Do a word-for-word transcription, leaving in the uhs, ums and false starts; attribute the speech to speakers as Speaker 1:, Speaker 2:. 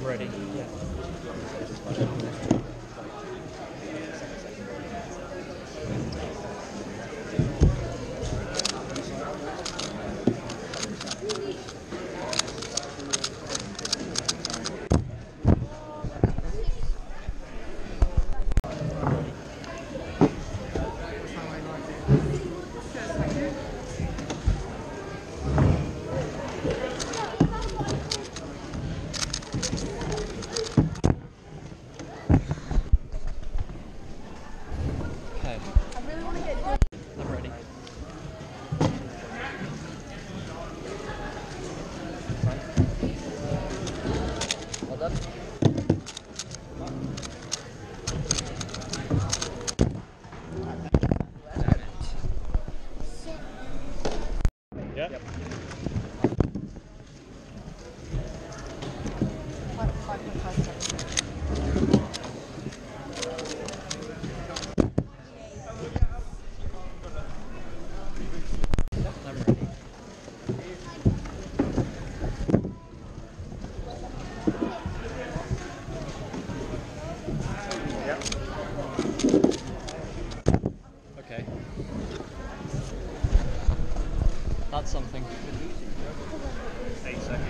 Speaker 1: ready. Yeah. Okay.
Speaker 2: I really want to get good.
Speaker 1: I'm ready. Well done.
Speaker 3: Yeah.
Speaker 1: Yep.
Speaker 2: Five, five point five seconds.
Speaker 1: I'm ready.
Speaker 3: Yeah.
Speaker 1: Okay. That's something.
Speaker 3: Eight seconds.